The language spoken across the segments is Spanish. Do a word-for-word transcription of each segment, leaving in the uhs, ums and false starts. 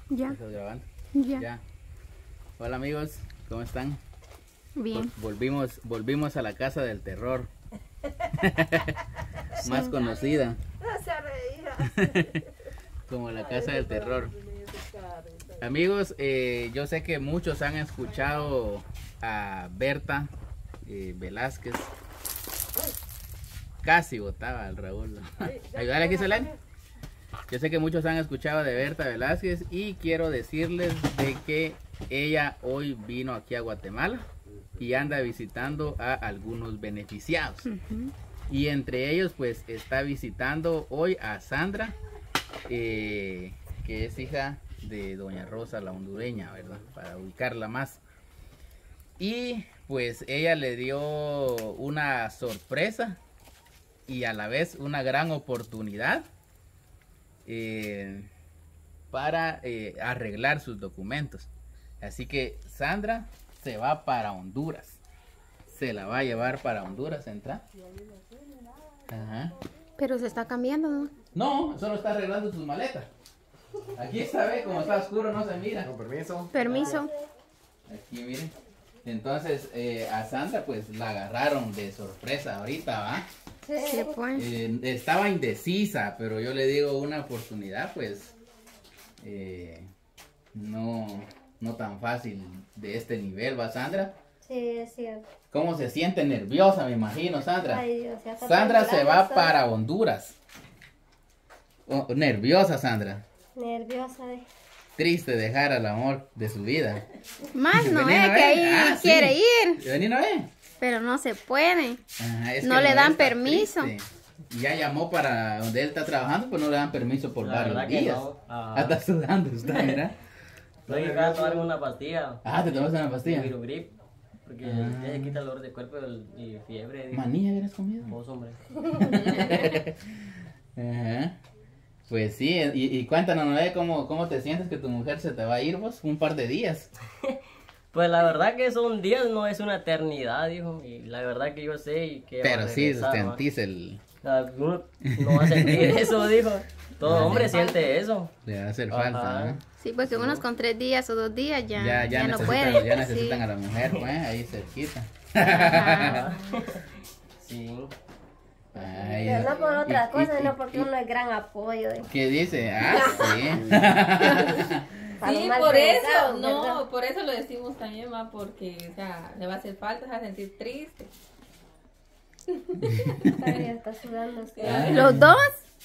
Ya. ¿Estás grabando? Ya. Ya. Hola amigos, ¿cómo están? Bien. Vol- volvimos, volvimos a la casa del terror. Más conocida como la casa del terror. Amigos, eh, yo sé que muchos han escuchado a Berta eh, Velázquez. Casi botaba al Raúl. Ayúdale aquí, Selene. Yo sé que muchos han escuchado de Berta Velázquez y quiero decirles de que ella hoy vino aquí a Guatemala y anda visitando a algunos beneficiados. Ujú. Y entre ellos pues está visitando hoy a Sandra, eh, que es hija de doña Rosa la hondureña, ¿verdad? Para ubicarla más. Y pues ella le dio una sorpresa y a la vez una gran oportunidad eh, para eh, arreglar sus documentos. Así que Sandra se va para Honduras. Se la va a llevar para Honduras, ¿entra? Ajá. Pero se está cambiando, ¿no? No, solo está arreglando sus maletas. Aquí está, ve, como está oscuro no se mira. Con permiso. Permiso. Aquí miren. Entonces eh, a Sandra pues la agarraron de sorpresa ahorita, ¿va? Sí, pues. Eh, estaba indecisa, pero yo le digo una oportunidad pues eh, no, no tan fácil de este nivel, ¿va, Sandra? Sí, es cierto. ¿Cómo se siente? Nerviosa, me imagino, Sandra. Ay, Dios, ya está Sandra se temblando, va está para Honduras. Oh, nerviosa, Sandra. nerviosa. eh. Triste dejar al amor de su vida. Más no Vení, es ¿no que ve? ahí Ah, sí. quiere ir, Vení, ¿no ve? pero no se puede. Ajá, es No que le Noel dan está permiso. triste. Y ya llamó para donde él está trabajando, pues no le dan permiso por La varios verdad que días. no. Ajá. Ah, está sudando, está, mira. No, yo acabo de tomar una pastilla. Ah, ¿te tomas una pastilla? Virogrip. Porque Ah. ya se quita el dolor de cuerpo y y fiebre. digo. ¿Manilla hubieras comido? Vos, hombre. Ajá. Pues sí, y, y cuéntanos, Noé, ¿cómo, ¿cómo te sientes que tu mujer se te va a ir vos un par de días? Pues la verdad que son días, no es una eternidad, dijo. Y la verdad que yo sé y que. Pero va a sí, regresar, ¿va? sentís el... Ah, Uno no va a sentir eso, dijo. Todo hombre siente eso. Le va a hacer Ajá. falta, ¿no? Sí, porque unos con tres días o dos días ya, Ya, ya, ya no necesitan, pueden. ya necesitan Sí. a la mujer, pues, ahí cerquita. Ajá. Sí. Ay, Pero no por y- otra y- cosa, y- no porque y- uno es gran apoyo. eh. ¿Qué dice? Ah, sí. Para Sí, los por mal eso, pensados, no, ¿verdad? por eso lo decimos también, ma, porque, o sea, le va a hacer falta, se va a sentir triste. Ay, está sudando usted. Ay. ¿Los dos?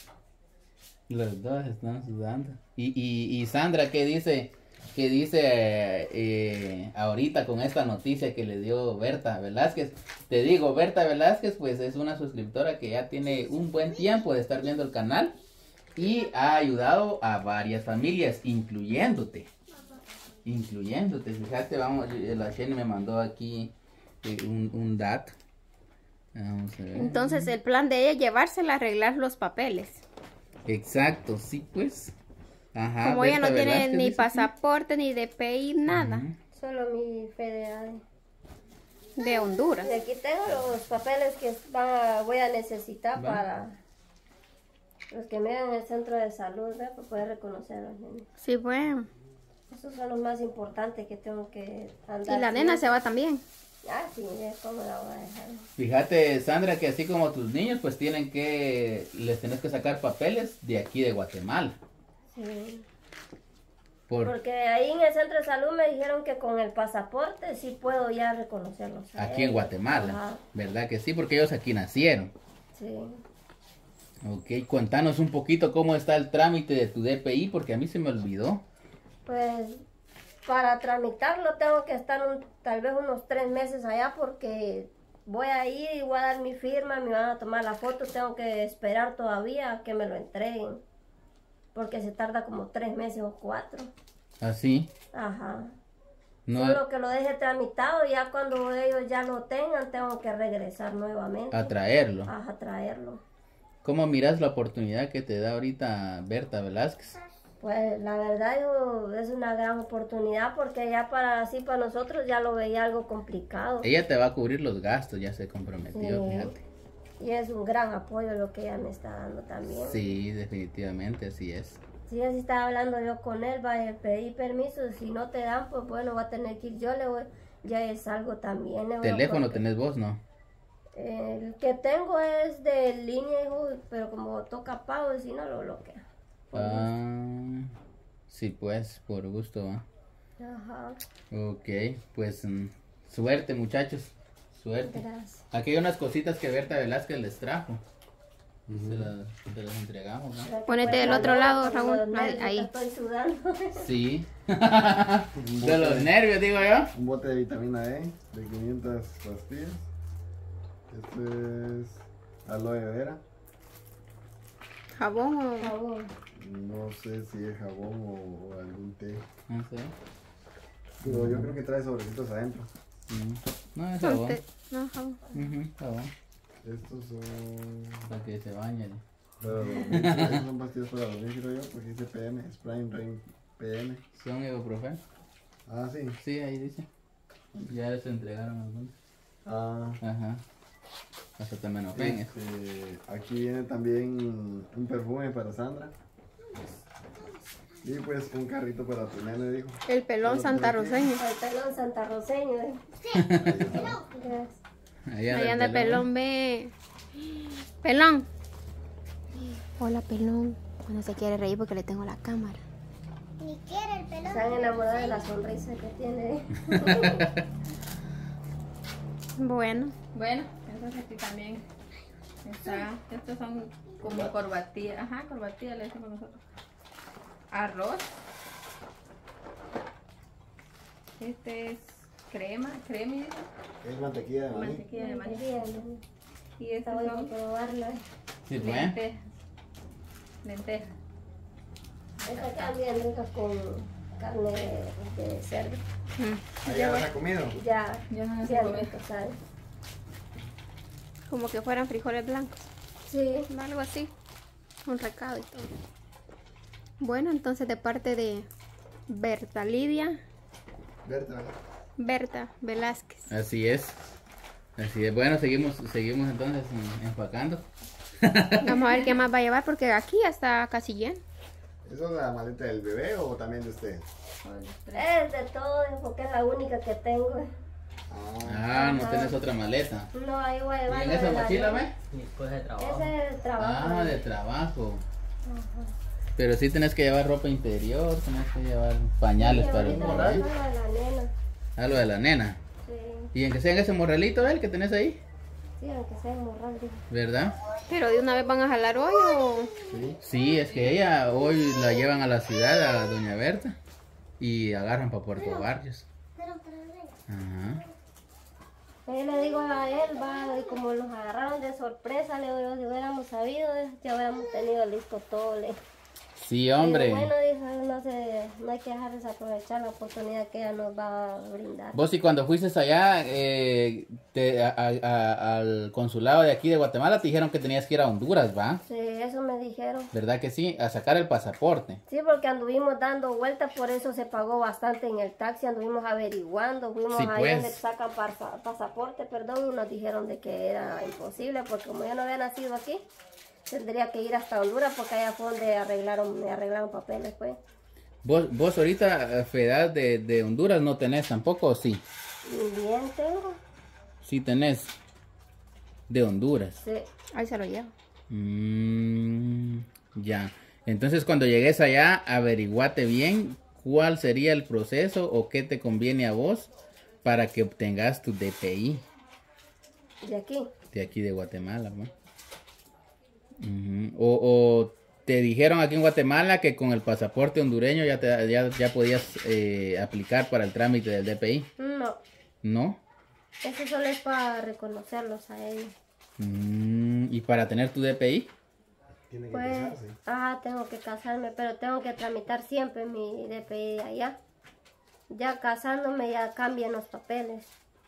Los dos están sudando. Y, y, y Sandra, ¿qué dice? ¿Qué dice eh, ahorita con esta noticia que le dio Berta Velázquez? Te digo, Berta Velázquez pues es una suscriptora que ya tiene un buen tiempo de estar viendo el canal y ha ayudado a varias familias, incluyéndote. Incluyéndote, fíjate, vamos, la Shen me mandó aquí eh, un, un dato. Vamos a ver. Entonces el plan de ella es llevársela a arreglar los papeles. Exacto, sí pues. Ajá, Como ella no Berta tiene Velázquez ni dice pasaporte ni D P I, nada. Ujú. Solo mi federal. De Honduras. Y aquí tengo los papeles que va- voy a necesitar Va. para los que me en el centro de salud, ¿verdad? Para poder reconocer a los niños. Sí, bueno. Esos son los más importantes que tengo que andar. Y la nena se va también. Ah, sí, ya, ¿cómo la voy a dejar? Fíjate, Sandra, que así como tus niños, pues tienen que, les tenés que sacar papeles de aquí de Guatemala. Sí. Por Porque ahí en el centro de salud me dijeron que con el pasaporte sí puedo ya reconocerlos. a aquí en ellos. Guatemala, Ajá, ¿verdad que sí? Porque ellos aquí nacieron. sí. Ok, cuéntanos un poquito cómo está el trámite de tu D P I, porque a mí se me olvidó. Pues para tramitarlo tengo que estar un- tal vez unos tres meses allá porque voy a ir y voy a dar mi firma, me van a tomar la foto, tengo que esperar todavía a que me lo entreguen. Porque se tarda como tres meses o cuatro. Así, Ajá. no Solo que lo deje tramitado, ya cuando ellos ya lo tengan, tengo que regresar nuevamente. a traerlo. Ajá, traerlo. ¿Cómo miras la oportunidad que te da ahorita Berta Velázquez? Pues la verdad yo, es una gran oportunidad porque ya para así para nosotros ya lo veía algo complicado. Ella te va a cubrir los gastos, ya se comprometió, Sí. fíjate. Y es un gran apoyo lo que ella me está dando también. Sí, definitivamente, así es. Sí, así estaba hablando yo con él, vaya, pedí permiso, si no te dan, pues bueno, va a tener que ir yo, le voy, ya es algo también. Le voy a Teléfono porque tenés vos, ¿no? el que tengo es de línea, hijo, pero como toca pago, si no lo bloquea. Ah, sí, pues, por gusto, ¿va? Ajá, Ok, pues mm, suerte, muchachos. Suerte. gracias. Aquí hay unas cositas que Berta Velázquez les trajo. Se las, se las entregamos, ¿no? Ponete del otro lado, Raúl. Los nervios, Ahí. Estoy sudando. Sí. De los nervios, digo yo. Un bote de vitamina E de quinientas pastillas. Este es aloe vera. Jabón o... Jabón. No sé si es jabón o, o algún té. No sé. Pero yo creo que trae sobrecitos adentro. Mm. No, es son jabón. té- No, jabón. Ujú, jabón. Estos son Para que se bañen. para dormir. Estos son pastillas para dormir, creo yo, porque dice P M, Spring Rain P M. ¿Son ibuprofeno? Ah, sí. Sí, ahí dice. Ya les entregaron algunos. Ah. Ajá. Hasta también ofendes. Este, aquí viene también un perfume para Sandra. Y pues un carrito para tu nene, dijo. El pelón santarroseño. El pelón santarroseño. ¿Eh? Gracias. Ahí Ahí anda el pelón, ve. Pelón. Hola, pelón. No se quiere reír porque le tengo la cámara. Están enamorados de la sonrisa que tiene. Bueno. Bueno, entonces aquí también está, estos son como corbatillas, ajá, corbatillas le decimos nosotros. Arroz. Este es crema, crema, Es mantequilla de maní. mantequilla de maní. Bien, Y está estos bueno son probarlo. Sí, pues. lentejas. Lentejas. Estas quedan bien ricas con carne de cerdo. Mm. ¿Ah, ya las ha comido? Ya, Ya no se bien come. ricas, ¿sabes? Como que fueran frijoles blancos. Sí. Algo así. Un recado y todo. Bueno, entonces de parte de Berta Lidia, Berta. Berta Velázquez. Así es. Así es. Bueno, seguimos, seguimos entonces mm, empacando. Vamos a ver qué más va a llevar porque aquí ya está casi lleno. ¿Eso es la maleta del bebé o también de usted? Es de todo, porque es la única que tengo. Ah, no tenés otra maleta. No, ahí voy a ¿Y llevar. en lo esa de la mochila, nena. ve? Mi cosa de trabajo. Ese es el trabajo. Ah, de trabajo. Pero sí tenés que llevar ropa interior, tenés que llevar pañales Sí, para el ahorita voy a bebé. llevar lo de la nena. Ah, lo de la nena. Sí, Y en que sea en ese morralito, ¿eh? El que tenés ahí, sí, aunque sea morral, digo. ¿verdad? Pero de una vez van a jalar hoy o... Sí, es que ella hoy la llevan a la ciudad, a Doña Berta, y agarran para Puerto Barrios. Ajá. Yo le digo a él, va, y como nos agarraron de sorpresa, le digo, si hubiéramos sabido, ya hubiéramos tenido listo todo. Le Sí, digo, hombre. bueno, dijo, no, se, no hay que dejar desaprovechar la oportunidad que ella nos va a brindar. Vos y cuando fuiste allá eh, te- a- a- a- al consulado de aquí de Guatemala te dijeron que tenías que ir a Honduras, ¿va? Sí, eso me dijeron. ¿Verdad que sí? A sacar el pasaporte. Sí, porque anduvimos dando vueltas, por eso se pagó bastante en el taxi, anduvimos averiguando, fuimos Sí, ahí pues. donde sacan pasa- pasaporte, perdón, y nos dijeron de que era imposible, porque como yo no había nacido aquí, tendría que ir hasta Honduras, porque allá fue donde arreglaron, me arreglaron papeles, pues. ¿Vos, vos ahorita, eh, Fedad de, de Honduras, no tenés tampoco o sí? Y bien tengo, Sí tenés. De Honduras. sí. Ahí se lo llevo. Mm, ya. Entonces cuando llegues allá, averiguate bien cuál sería el proceso o qué te conviene a vos para que obtengas tu D P I De aquí. de aquí de Guatemala, ¿no? Ujú. o, o te dijeron aquí en Guatemala que con el pasaporte hondureño ya, te, ya, ya podías eh, aplicar para el trámite del D P I, No, ¿no? eso solo es para reconocerlos a ellos. Mm, ¿y para tener tu D P I? Tiene que Pues, casarse. ah, tengo que casarme, pero tengo que tramitar siempre mi D P I de allá. Ya casándome ya cambian los papeles.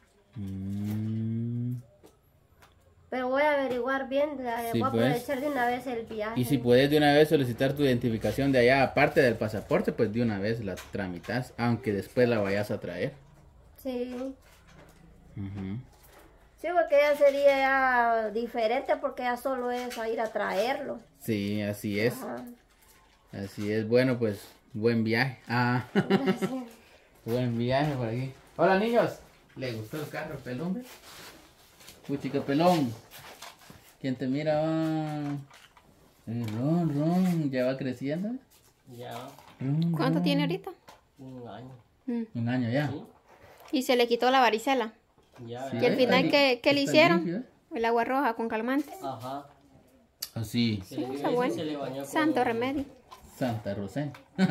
Mm, Pero voy a averiguar bien, eh, Sí, voy a pues. aprovechar de una vez el viaje. y si puedes de una vez solicitar tu identificación de allá, aparte del pasaporte, pues de una vez la tramitas, aunque después la vayas a traer. Sí, Ujú. sí, porque ya sería ya diferente porque ya solo es a ir a traerlo. Sí, así es. Ajá. Así es, bueno, pues, buen viaje. Ah, Gracias. buen viaje por aquí. Hola, niños. ¿Le gustó el carro, pelón? ve? Puchica, pelón. ¿Quién te mira? Va? Eh, Ron, Ron, ya va creciendo. Ya, Ron, ¿Cuánto Ron. tiene ahorita? un año. Mm. Un año ya. Sí, Y se le quitó la varicela. ya, Sí, Y al ¿eh? final, Está ¿qué, qué le está hicieron? limpio, ¿eh? El agua roja con calmantes. Ajá. Así, Se le dio está eso y bueno. se le bañó con- Santo remedio. Santa Rosa.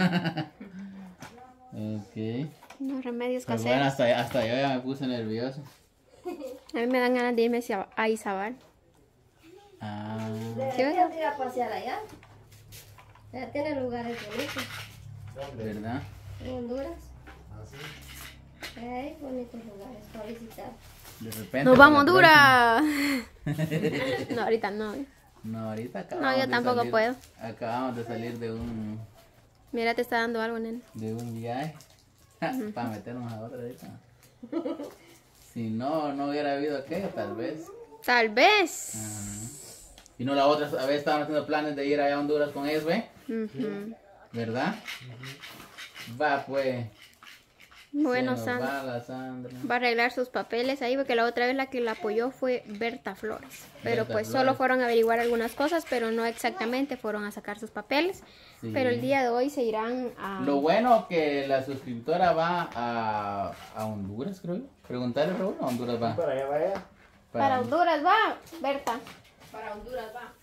Ok. Unos remedios Pues bueno, caseros. hasta, hasta yo ya me puse nervioso. A mí me dan ganas de irme hacia- a Izabal. Ah, ¿Sí, verdad? Deberían ir a pasear allá. Ya tiene lugares bonitos. ¿verdad? En Honduras. Así. Hay bonitos lugares para visitar. De repente. ¡Nos para vamos, la Honduras! No, ahorita no. próxima. No, ahorita No, acabamos yo de tampoco salir- puedo. Acabamos de salir de un, Mira, te está dando algo, nene. de un viaje. Para meternos a otra ahorita. Si no, no hubiera habido aquello, tal vez. Tal vez. Ajá. Y no, la otra vez estaban haciendo planes de ir allá a Honduras con ellos, ¿ve? Ujú. ¿Verdad? Va, pues. Bueno, Se nos Sandra. va la Sandra. Va a arreglar sus papeles ahí, porque la otra vez la que la apoyó fue Berta Flores. Pero Berta pues Flores. solo fueron a averiguar algunas cosas, pero no exactamente fueron a sacar sus papeles. Sí. Pero el día de hoy se irán a... Lo bueno que la suscriptora va a, a Honduras, creo yo. Preguntarle, Raúl, a Honduras va. Para allá, vaya. Para Honduras va, Berta. Para Honduras va.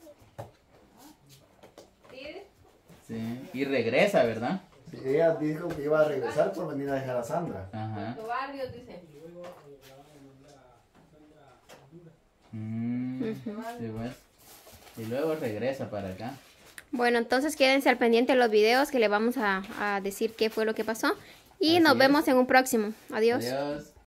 ¿Sí? Sí. Y regresa, ¿verdad? Sí, ella dijo que iba a regresar por venir a dejar a Sandra. Ajá. Los barrios, dice. Mm, sí, pues. Y luego regresa para acá. Bueno, entonces quédense al pendiente de los videos que le vamos a, a decir qué fue lo que pasó. Y Así nos es. vemos en un próximo. Adiós. Adiós.